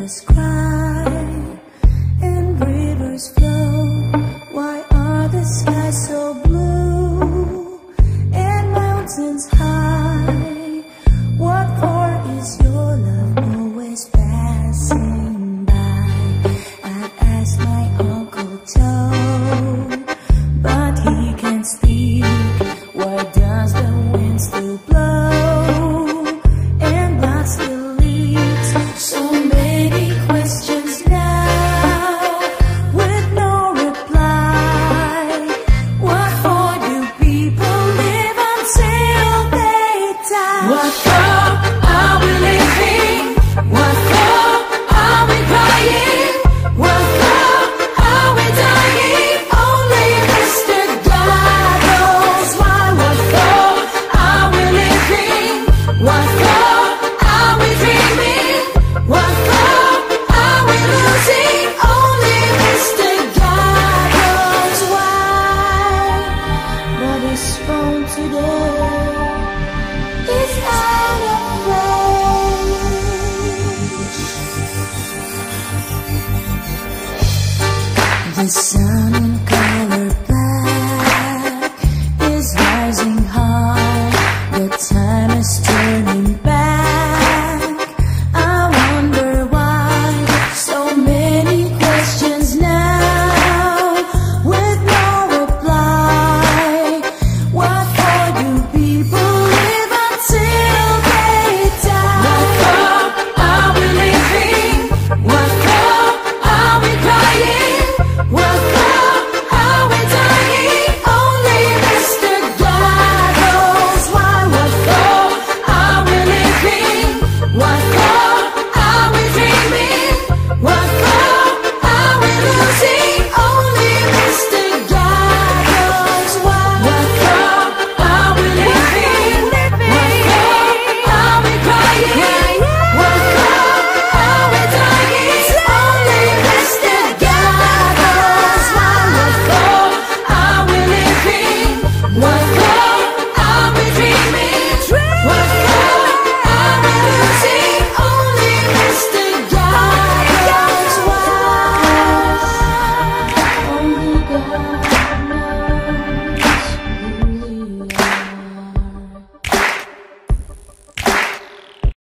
flowers cry and rivers flow? Why are the skies so blue and mountains high? What for is your love always passing by? I've asked my Uncle Joe, but he can't speak. Why does the wind still blow and blood still leaks? So many questions now with no reply. What for do people live until they die? What for are we living? What for are we crying? What for are we dying? Only Mr.God knows why. What for are we living? What for are we dreaming? What for are we losing? Only Mr.God knows why. What is wrong today is out of range. The sun